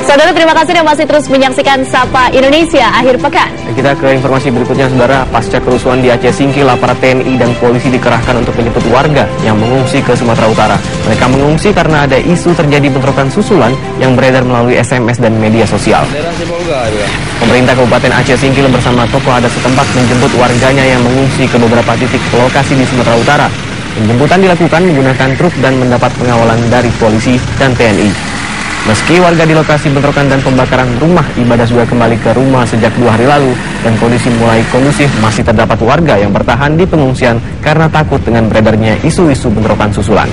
Saudara, terima kasih dan masih terus menyaksikan Sapa Indonesia Akhir Pekan. Kita ke informasi berikutnya, saudara. Pasca kerusuhan di Aceh Singkil, aparat TNI dan polisi dikerahkan untuk menjemput warga yang mengungsi ke Sumatera Utara. Mereka mengungsi karena ada isu terjadi bentrokan susulan yang beredar melalui SMS dan media sosial. Pemerintah Kabupaten Aceh Singkil bersama tokoh adat setempat menjemput warganya yang mengungsi ke beberapa titik lokasi di Sumatera Utara. Penjemputan dilakukan menggunakan truk dan mendapat pengawalan dari polisi dan TNI. Meski warga di lokasi bentrokan dan pembakaran rumah ibadah sudah kembali ke rumah sejak 2 hari lalu dan kondisi mulai kondusif, masih terdapat warga yang bertahan di pengungsian karena takut dengan beredarnya isu-isu bentrokan susulan.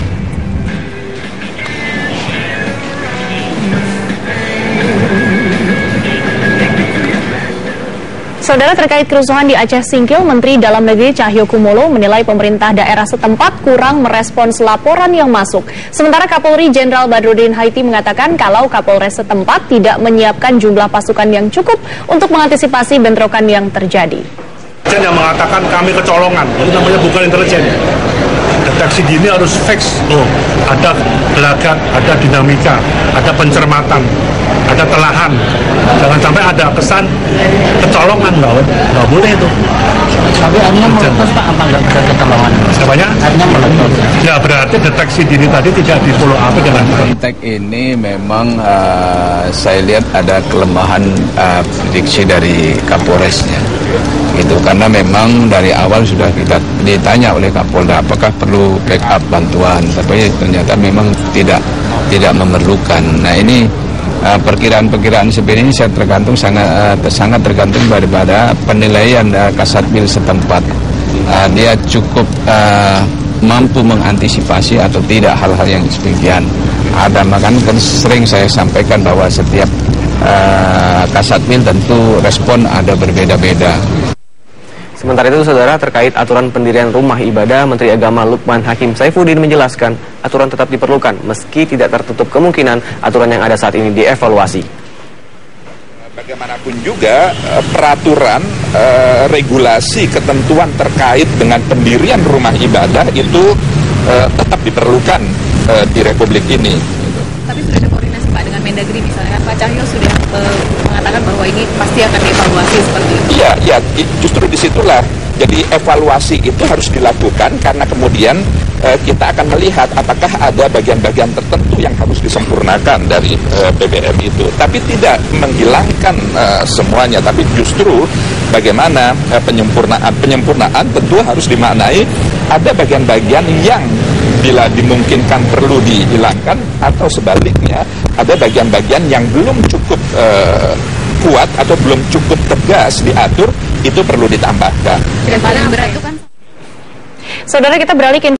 Saudara, terkait kerusuhan di Aceh Singkil, Menteri Dalam Negeri Cahyokumolo menilai pemerintah daerah setempat kurang merespons laporan yang masuk. Sementara Kapolri Jenderal Badrudin Haiti mengatakan kalau Kapolres setempat tidak menyiapkan jumlah pasukan yang cukup untuk mengantisipasi bentrokan yang terjadi. Yang mengatakan kami kecolongan, itu namanya bukan intelijen. Deteksi dini harus fix. Ada gelagat, ada dinamika, ada pencermatan, ada telahan. Jangan sampai ada kesan kecolongan, nggak boleh itu. Tapi artinya meletus, Pak, apa nggak ada kecolongan? Siapanya? Artinya meletus. Ya, berarti deteksi dini tadi tidak di follow up dengan Konteks ini memang saya lihat ada kelemahan prediksi dari Kapolresnya. Gitu, karena memang dari awal sudah kita ditanya oleh Kapolda apakah perlu backup bantuan, tapi ternyata memang tidak memerlukan. Nah, ini perkiraan-perkiraan seperti ini saya sangat tergantung daripada penilaian Kasatwil setempat. Dia cukup mampu mengantisipasi atau tidak hal-hal yang demikian. Ada makanya kan sering saya sampaikan bahwa setiap Kasatwil tentu respon ada berbeda-beda. Sementara itu, saudara, terkait aturan pendirian rumah ibadah, Menteri Agama Lukman Hakim Saifuddin menjelaskan aturan tetap diperlukan meski tidak tertutup kemungkinan aturan yang ada saat ini dievaluasi. Bagaimanapun juga peraturan, regulasi, ketentuan terkait dengan pendirian rumah ibadah itu tetap diperlukan di Republik ini. Tapi sudah ada koordinasi, Pak, dengan Mendagri misalnya, Pak Cahyo sudah mengatakan bahwa ini pasti akan dievaluasi seperti itu. Iya, justru disitulah. Jadi evaluasi itu harus dilakukan karena kemudian kita akan melihat apakah ada bagian-bagian tertentu yang harus disempurnakan dari PBR itu. Tapi tidak menghilangkan semuanya, tapi justru bagaimana penyempurnaan tentu harus dimaknai ada bagian-bagian yang bila dimungkinkan perlu dihilangkan atau sebaliknya ada bagian-bagian yang belum cukup kuat atau belum cukup tegas diatur, itu perlu ditambahkan. Saudara, kita beralih ke